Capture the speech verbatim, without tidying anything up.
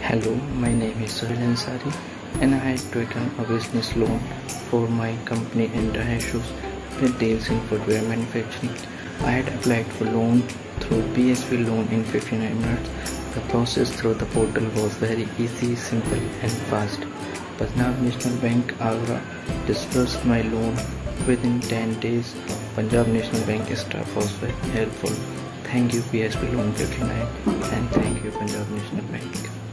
Hello, my name is Sohail Ansari and I had taken a business loan for my company in Dry Shoes that deals in footwear manufacturing. I had applied for loan through P S B Loan in fifty-nine minutes. The process through the portal was very easy, simple and fast. Punjab National Bank Agra disbursed my loan within ten days. Punjab National Bank staff was very helpful. Thank you P S B Loan fifty-nine and thank you Punjab National Bank.